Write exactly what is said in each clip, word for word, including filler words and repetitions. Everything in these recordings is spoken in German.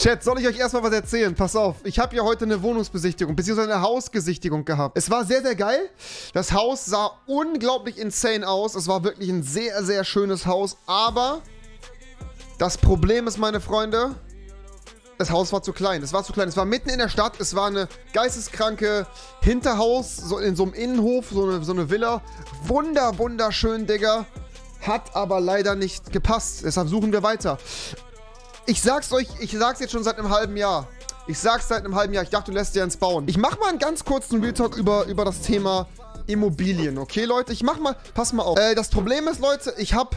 Chat, soll ich euch erstmal was erzählen? Pass auf, ich habe ja heute eine Wohnungsbesichtigung, beziehungsweise eine Hausgesichtigung gehabt. Es war sehr, sehr geil. Das Haus sah unglaublich insane aus. Es war wirklich ein sehr, sehr schönes Haus. Aber das Problem ist, meine Freunde, das Haus war zu klein. Es war zu klein. Es war mitten in der Stadt. Es war eine geisteskranke Hinterhaus, so in so einem Innenhof, so eine, so eine Villa. Wunder, wunderschön, Digga. Hat aber leider nicht gepasst. Deshalb suchen wir weiter. Ich sag's euch, ich sag's jetzt schon seit einem halben Jahr. Ich sag's seit einem halben Jahr. Ich dachte, du lässt dir ins Bauen. Ich mach mal einen ganz kurzen Real Talk über, über das Thema Immobilien. Okay, Leute? Ich mach mal, pass mal auf. Äh, das Problem ist, Leute, ich hab,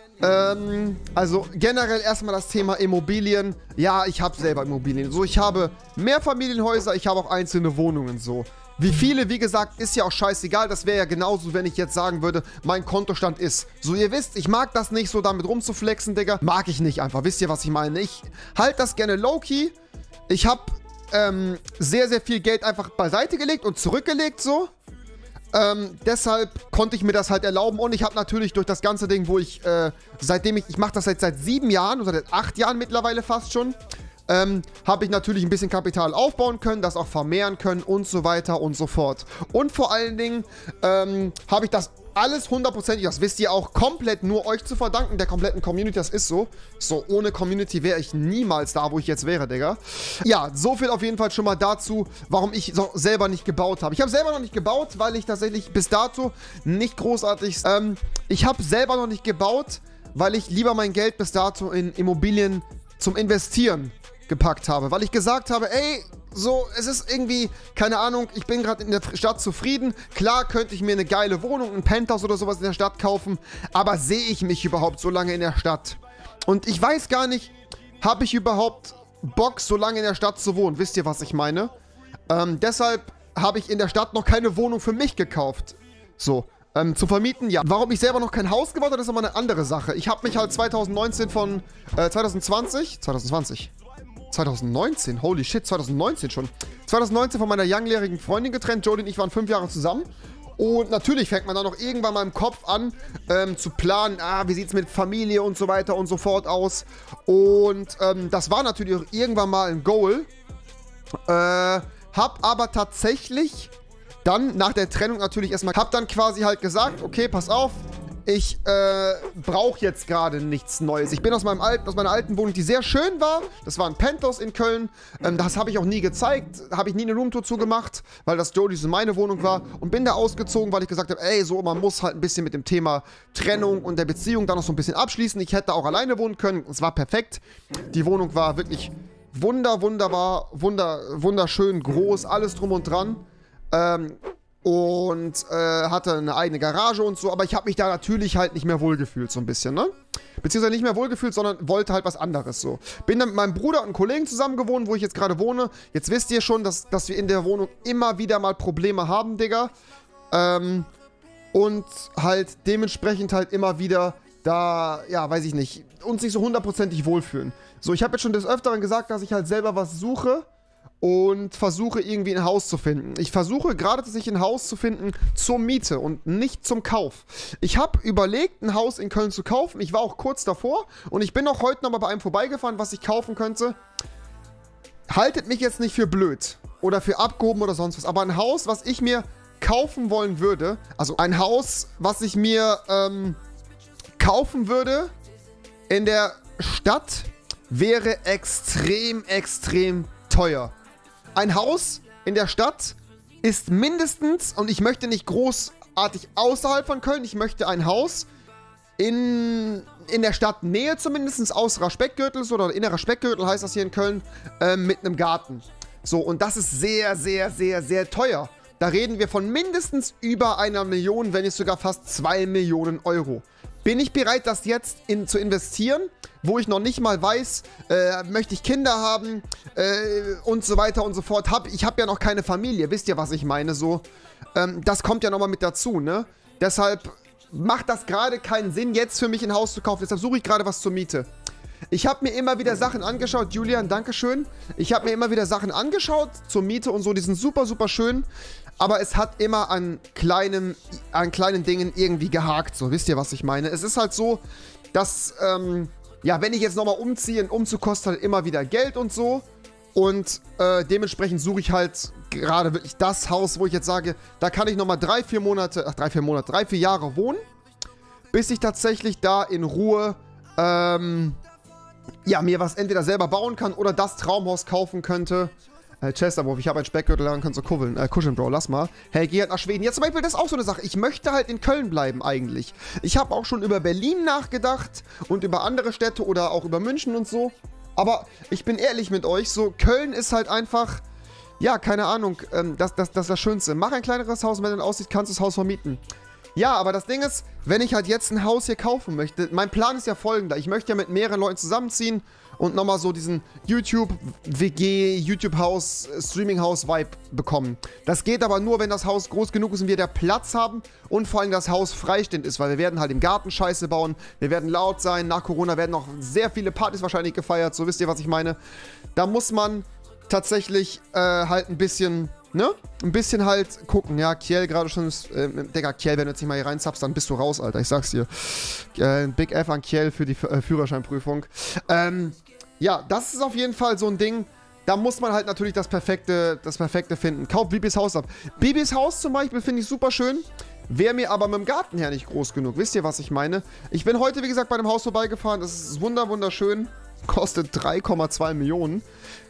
ähm, also generell erstmal das Thema Immobilien. Ja, ich hab selber Immobilien. So, ich habe Mehrfamilienhäuser, ich habe auch einzelne Wohnungen, so. Wie viele, wie gesagt, ist ja auch scheißegal. Das wäre ja genauso, wenn ich jetzt sagen würde, mein Kontostand ist. So, ihr wisst, ich mag das nicht so, damit rumzuflexen, Digga. Mag ich nicht einfach. Wisst ihr, was ich meine? Ich halte das gerne low-key. Ich habe ähm, sehr, sehr viel Geld einfach beiseite gelegt und zurückgelegt, so. Ähm, deshalb konnte ich mir das halt erlauben. Und ich habe natürlich durch das ganze Ding, wo ich, äh, seitdem ich, ich mache das jetzt seit sieben Jahren oder seit acht Jahren mittlerweile fast schon, Ähm, habe ich natürlich ein bisschen Kapital aufbauen können, das auch vermehren können und so weiter und so fort. Und vor allen Dingen ähm, habe ich das alles hundertprozentig, das wisst ihr auch, komplett nur euch zu verdanken, der kompletten Community, das ist so. So, ohne Community wäre ich niemals da, wo ich jetzt wäre, Digga. Ja, so viel auf jeden Fall schon mal dazu, warum ich so selber nicht gebaut habe. Ich habe selber noch nicht gebaut, weil ich tatsächlich bis dato nicht großartig, ähm, ich habe selber noch nicht gebaut, weil ich lieber mein Geld bis dato in Immobilien zum Investieren gepackt habe, weil ich gesagt habe, ey, so, es ist irgendwie, keine Ahnung, ich bin gerade in der Stadt zufrieden. Klar könnte ich mir eine geile Wohnung, ein Penthouse oder sowas in der Stadt kaufen, aber sehe ich mich überhaupt so lange in der Stadt? Und ich weiß gar nicht, habe ich überhaupt Bock, so lange in der Stadt zu wohnen? Wisst ihr, was ich meine? Ähm, deshalb habe ich in der Stadt noch keine Wohnung für mich gekauft. So. Ähm, zu vermieten, ja. Warum ich selber noch kein Haus gebaut habe, ist aber eine andere Sache. Ich habe mich halt zwanzig neunzehn von, äh, zwanzig zwanzig, zwanzig zwanzig, zwanzig neunzehn, holy shit, zwanzig neunzehn schon. zwanzig neunzehn von meiner langjährigen Freundin getrennt. Jodie und ich waren fünf Jahre zusammen. Und natürlich fängt man dann noch irgendwann mal im Kopf an, ähm, zu planen, ah, wie sieht es mit Familie und so weiter und so fort aus. Und ähm, das war natürlich auch irgendwann mal ein Goal. Äh, hab aber tatsächlich dann nach der Trennung natürlich erstmal, hab dann quasi halt gesagt, okay, pass auf, ich äh, brauche jetzt gerade nichts Neues. Ich bin aus, meinem alten, aus meiner alten Wohnung, die sehr schön war. Das war ein Penthouse in Köln. Ähm, das habe ich auch nie gezeigt. Habe ich nie eine Roomtour zugemacht, weil das Jodie so meine Wohnung war. Und bin da ausgezogen, weil ich gesagt habe, ey, so, man muss halt ein bisschen mit dem Thema Trennung und der Beziehung da noch so ein bisschen abschließen. Ich hätte auch alleine wohnen können. Es war perfekt. Die Wohnung war wirklich wunder, wunderbar, wunder, wunderschön, groß, alles drum und dran. Ähm... Und äh, hatte eine eigene Garage und so, aber ich habe mich da natürlich halt nicht mehr wohlgefühlt, so ein bisschen, ne? Beziehungsweise nicht mehr wohlgefühlt, sondern wollte halt was anderes, so. Bin dann mit meinem Bruder und einem Kollegen zusammen gewohnt, wo ich jetzt gerade wohne. Jetzt wisst ihr schon, dass, dass wir in der Wohnung immer wieder mal Probleme haben, Digga. Ähm, und halt dementsprechend halt immer wieder da, ja, weiß ich nicht, uns nicht so hundertprozentig wohlfühlen. So, ich habe jetzt schon des Öfteren gesagt, dass ich halt selber was suche und versuche irgendwie ein Haus zu finden. Ich versuche gerade tatsächlich ein Haus zu finden zur Miete und nicht zum Kauf. Ich habe überlegt, ein Haus in Köln zu kaufen. Ich war auch kurz davor und ich bin auch heute nochmal bei einem vorbeigefahren, was ich kaufen könnte. Haltet mich jetzt nicht für blöd oder für abgehoben oder sonst was, aber ein Haus, was ich mir kaufen wollen würde, also ein Haus, was ich mir ähm, kaufen würde in der Stadt, wäre extrem, extrem teuer. Ein Haus in der Stadt ist mindestens, und ich möchte nicht großartig außerhalb von Köln, ich möchte ein Haus in, in der Stadtnähe zumindest, außerer Speckgürtel oder innerer Speckgürtel heißt das hier in Köln, äh, mit einem Garten. So, und das ist sehr, sehr, sehr, sehr teuer. Da reden wir von mindestens über einer Million, wenn nicht sogar fast zwei Millionen Euro. Bin ich bereit, das jetzt in, zu investieren, wo ich noch nicht mal weiß, äh, möchte ich Kinder haben äh, und so weiter und so fort. Hab, ich habe ja noch keine Familie, wisst ihr, was ich meine? So, ähm, das kommt ja nochmal mit dazu, ne? Deshalb macht das gerade keinen Sinn, jetzt für mich ein Haus zu kaufen. Deshalb suche ich gerade was zur Miete. Ich habe mir immer wieder Sachen angeschaut, Julian, dankeschön. Ich habe mir immer wieder Sachen angeschaut zur Miete und so, die sind super, super schön. Aber es hat immer an kleinen, an kleinen Dingen irgendwie gehakt, so, wisst ihr, was ich meine? Es ist halt so, dass, ähm, ja, wenn ich jetzt nochmal umziehe, ein Umzug kostet halt immer wieder Geld und so. Und äh, dementsprechend suche ich halt gerade wirklich das Haus, wo ich jetzt sage, da kann ich nochmal drei, vier Monate, ach drei, vier Monate, drei, vier Jahre wohnen, bis ich tatsächlich da in Ruhe, ähm, ja, mir was entweder selber bauen kann oder das Traumhaus kaufen könnte. Äh, Chesterwolf, ich habe einen Speckgürtel, daran kannst du kuscheln, äh, kuscheln, Bro, lass mal. Hey, geh halt nach Schweden. Ja, zum Beispiel, das ist auch so eine Sache. Ich möchte halt in Köln bleiben eigentlich. Ich habe auch schon über Berlin nachgedacht und über andere Städte oder auch über München und so. Aber ich bin ehrlich mit euch, so Köln ist halt einfach, ja, keine Ahnung, ähm, das, das, das ist das Schönste. Mach ein kleineres Haus, wenn es aussieht, kannst du das Haus vermieten. Ja, aber das Ding ist, wenn ich halt jetzt ein Haus hier kaufen möchte, mein Plan ist ja folgender. Ich möchte ja mit mehreren Leuten zusammenziehen und nochmal so diesen YouTube-W G, YouTube-Haus, Streaming-Haus-Vibe bekommen. Das geht aber nur, wenn das Haus groß genug ist und wir da Platz haben und vor allem das Haus freistehend ist, weil wir werden halt im Garten Scheiße bauen, wir werden laut sein, nach Corona werden noch sehr viele Partys wahrscheinlich gefeiert, so wisst ihr, was ich meine. Da muss man tatsächlich äh, halt ein bisschen, ne? Ein bisschen halt gucken, ja, Kiel gerade schon, äh, Digga, Kiel, wenn du jetzt nicht mal hier reinzappst, dann bist du raus, Alter, ich sag's dir. Äh, Big F an Kiel für die äh, Führerscheinprüfung. Ähm, ja, das ist auf jeden Fall so ein Ding, da muss man halt natürlich das Perfekte, das Perfekte finden. Kauft Bibis Haus ab. Bibis Haus zum Beispiel finde ich super schön, wäre mir aber mit dem Garten her nicht groß genug. Wisst ihr, was ich meine? Ich bin heute, wie gesagt, bei dem Haus vorbeigefahren, das ist wunder, wunderschön, kostet drei Komma zwei Millionen.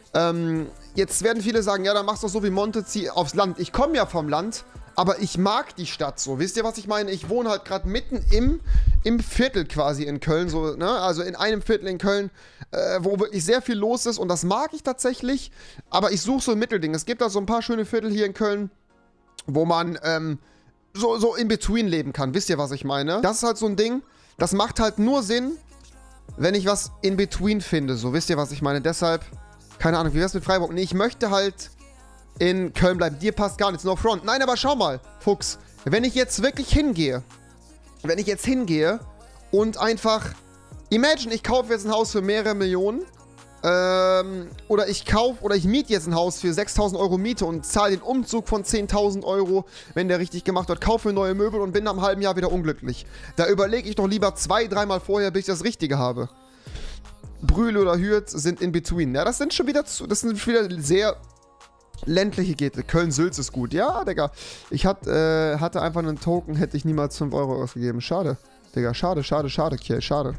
Ähm, jetzt werden viele sagen, ja, dann machst du doch so wie Monte, zieh aufs Land. Ich komme ja vom Land, aber ich mag die Stadt so. Wisst ihr, was ich meine? Ich wohne halt gerade mitten im, im Viertel quasi in Köln, so, ne? Also in einem Viertel in Köln, äh, wo wirklich sehr viel los ist und das mag ich tatsächlich, aber ich suche so ein Mittelding. Es gibt da so ein paar schöne Viertel hier in Köln, wo man ähm, so, so in between leben kann. Wisst ihr, was ich meine? Das ist halt so ein Ding, das macht halt nur Sinn, wenn ich was in between finde. So, wisst ihr, was ich meine? Deshalb, keine Ahnung, wie wär's mit Freiburg? Nee, ich möchte halt in Köln bleiben. Dir passt gar nichts, no front. Nein, aber schau mal, Fuchs. Wenn ich jetzt wirklich hingehe, wenn ich jetzt hingehe und einfach, imagine, ich kaufe jetzt ein Haus für mehrere Millionen, ähm, oder ich kaufe, oder ich miete jetzt ein Haus für sechstausend Euro Miete und zahle den Umzug von zehntausend Euro, wenn der richtig gemacht wird, kaufe neue Möbel und bin nach einem halben Jahr wieder unglücklich. Da überlege ich doch lieber zwei, dreimal vorher, bis ich das Richtige habe. Brühl oder Hürth sind in between. Ja, das sind schon wieder, zu, das sind schon wieder sehr ländliche Städte. Köln-Sülz ist gut. Ja, Digga. Ich hat, äh, hatte einfach einen Token, hätte ich niemals fünf Euro ausgegeben. Schade. Digga, schade, schade, schade, Kiel, schade.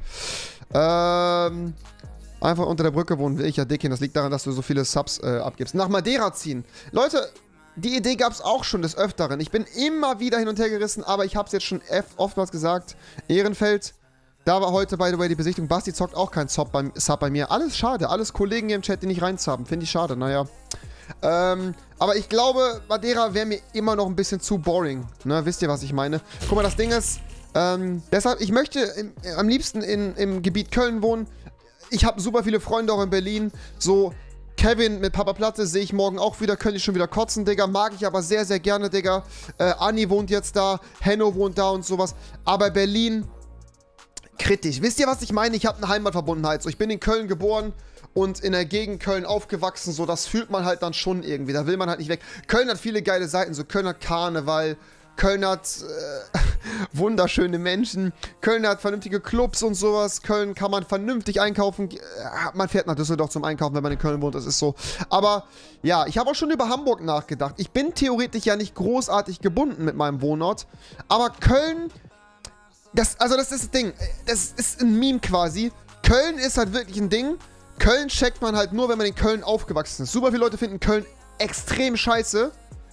Ähm, einfach unter der Brücke wohnen will ich ja dick hin. Das liegt daran, dass du so viele Subs äh, abgibst. Nach Madeira ziehen. Leute, die Idee gab es auch schon des Öfteren. Ich bin immer wieder hin und her gerissen, aber ich habe es jetzt schon oftmals gesagt. Ehrenfeld. Da war heute, by the way, die Besichtigung. Basti zockt auch kein Sub bei, Sub bei mir. Alles schade. Alles Kollegen hier im Chat, die nicht reinzappen. Finde ich schade. Naja. Ähm, aber ich glaube, Madeira wäre mir immer noch ein bisschen zu boring. Ne? Wisst ihr, was ich meine? Guck mal, das Ding ist, ähm, deshalb, ich möchte im, am liebsten in, im Gebiet Köln wohnen. Ich habe super viele Freunde auch in Berlin. So, Kevin mit Papa Platte sehe ich morgen auch wieder. Könnte ich schon wieder kotzen, Digga. Mag ich aber sehr, sehr gerne, Digga. Äh, Anni wohnt jetzt da. Henno wohnt da und sowas. Aber Berlin, kritisch. Wisst ihr, was ich meine? Ich habe eine Heimatverbundenheit. So, ich bin in Köln geboren und in der Gegend Köln aufgewachsen, so, das fühlt man halt dann schon irgendwie, da will man halt nicht weg. Köln hat viele geile Seiten, so, Köln hat Karneval, Köln hat äh, wunderschöne Menschen, Köln hat vernünftige Clubs und sowas, Köln kann man vernünftig einkaufen, man fährt nach Düsseldorf zum Einkaufen, wenn man in Köln wohnt, das ist so. Aber, ja, ich habe auch schon über Hamburg nachgedacht. Ich bin theoretisch ja nicht großartig gebunden mit meinem Wohnort, aber Köln, das, also das ist das Ding, das ist ein Meme quasi. Köln ist halt wirklich ein Ding. Köln checkt man halt nur, wenn man in Köln aufgewachsen ist. Super viele Leute finden Köln extrem scheiße.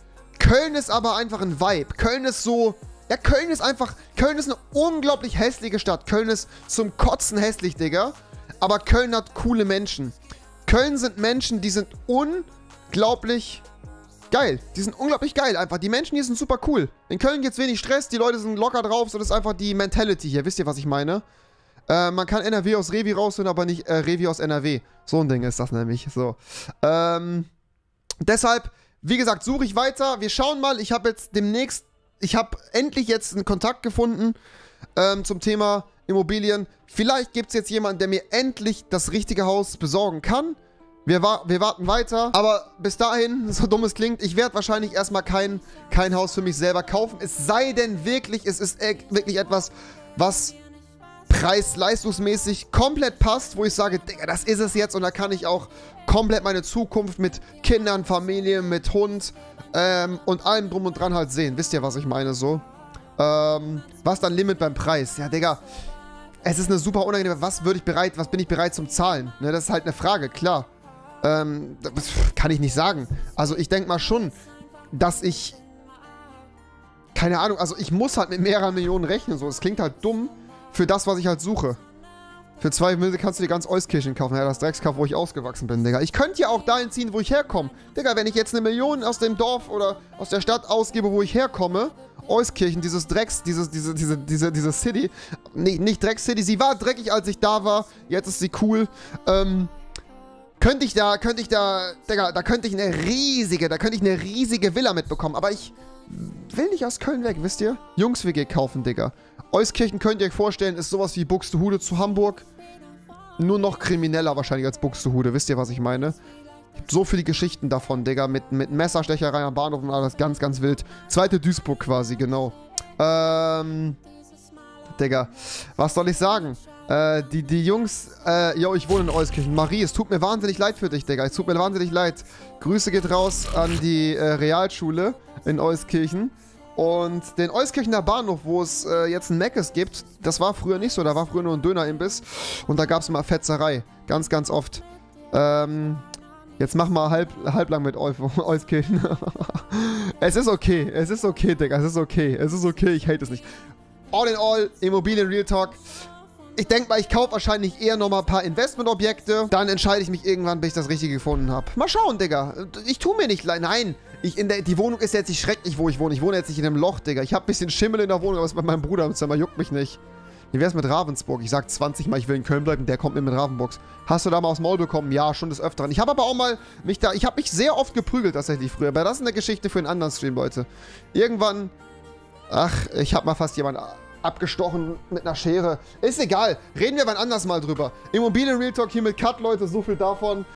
Köln ist aber einfach ein Vibe. Köln ist so... Ja, Köln ist einfach... Köln ist eine unglaublich hässliche Stadt. Köln ist zum Kotzen hässlich, Digga. Aber Köln hat coole Menschen. Köln sind Menschen, die sind unglaublich geil. Die sind unglaublich geil einfach. Die Menschen hier sind super cool. In Köln gibt's wenig Stress. Die Leute sind locker drauf. So, das ist einfach die Mentality hier. Wisst ihr, was ich meine? Äh, man kann N R W aus Revi rausholen, aber nicht äh, Revi aus N R W. So ein Ding ist das nämlich. So. Ähm, deshalb, wie gesagt, suche ich weiter. Wir schauen mal. Ich habe jetzt demnächst, ich habe endlich jetzt einen Kontakt gefunden ähm, zum Thema Immobilien. Vielleicht gibt es jetzt jemanden, der mir endlich das richtige Haus besorgen kann. Wir, wa wir warten weiter. Aber bis dahin, so dumm es klingt, ich werde wahrscheinlich erstmal kein, kein Haus für mich selber kaufen. Es sei denn wirklich, es ist e wirklich etwas, was preis-leistungsmäßig komplett passt, wo ich sage, Digga, das ist es jetzt und da kann ich auch komplett meine Zukunft mit Kindern, Familie, mit Hund ähm, und allem drum und dran halt sehen. Wisst ihr, was ich meine so? Ähm, was dann Limit beim Preis? Ja, Digga, es ist eine super unangenehme, was würde ich bereit, was bin ich bereit zum Zahlen? Ne, das ist halt eine Frage, klar. Ähm, das kann ich nicht sagen. Also ich denke mal schon, dass ich, keine Ahnung, also ich muss halt mit mehreren Millionen rechnen, so. Es klingt halt dumm für das, was ich halt suche. Für zwei Millionen kannst du dir ganz Euskirchen kaufen. Ja, das Dreckskauf, wo ich ausgewachsen bin, Digga. Ich könnte ja auch dahin ziehen, wo ich herkomme. Digga, wenn ich jetzt eine Million aus dem Dorf oder aus der Stadt ausgebe, wo ich herkomme, Euskirchen, dieses Drecks, dieses, diese, diese, diese, diese City, nee, nicht Drecks City, sie war dreckig, als ich da war, jetzt ist sie cool, ähm, könnte ich da, könnte ich da, Digga, da könnte ich eine riesige, da könnte ich eine riesige Villa mitbekommen, aber ich will nicht aus Köln weg, wisst ihr? Jungs-W G kaufen, Digga. Euskirchen, könnt ihr euch vorstellen, ist sowas wie Buxtehude zu Hamburg, nur noch krimineller wahrscheinlich als Buxtehude, wisst ihr, was ich meine? So viele Geschichten davon, Digga, mit, mit Messerstecherei am Bahnhof und alles ganz, ganz wild. Zweite Duisburg quasi, genau. Ähm, Digga, was soll ich sagen? Äh, die, die Jungs, äh, yo, ich wohne in Euskirchen. Marie, es tut mir wahnsinnig leid für dich, Digga. Es tut mir wahnsinnig leid. Grüße geht raus an die äh, Realschule in Euskirchen. Und den Euskirchener Bahnhof, wo es äh, jetzt ein Meckes gibt, das war früher nicht so. Da war früher nur ein Dönerimbiss. Und da gab es immer Fetzerei. Ganz, ganz oft. Ähm... Jetzt mach mal halb, halblang mit Euskirchen. Es ist okay. Es ist okay, Digga. Es ist okay. Es ist okay. Ich hate es nicht. All in all, Immobilien Real Talk. Ich denke mal, ich kaufe wahrscheinlich eher nochmal ein paar Investmentobjekte. Dann entscheide ich mich irgendwann, bis ich das Richtige gefunden habe. Mal schauen, Digga. Ich tue mir nicht leid. Nein. Ich in der, die Wohnung ist jetzt nicht schrecklich, wo ich wohne. Ich wohne jetzt nicht in einem Loch, Digga. Ich habe ein bisschen Schimmel in der Wohnung, aber es ist bei meinem Bruder im Zimmer. Juckt mich nicht. Wie wär's mit Ravensburg? Ich sag zwanzig Mal, ich will in Köln bleiben, der kommt mir mit Ravensburg. Hast du da mal aufs Maul bekommen? Ja, schon des Öfteren. Ich habe aber auch mal mich da, ich habe mich sehr oft geprügelt tatsächlich früher. Aber das ist eine Geschichte für einen anderen Stream, Leute. Irgendwann, ach, ich habe mal fast jemanden abgestochen mit einer Schere. Ist egal, reden wir wann anders mal drüber. Immobilien Real Talk hier mit Cut, Leute, so viel davon.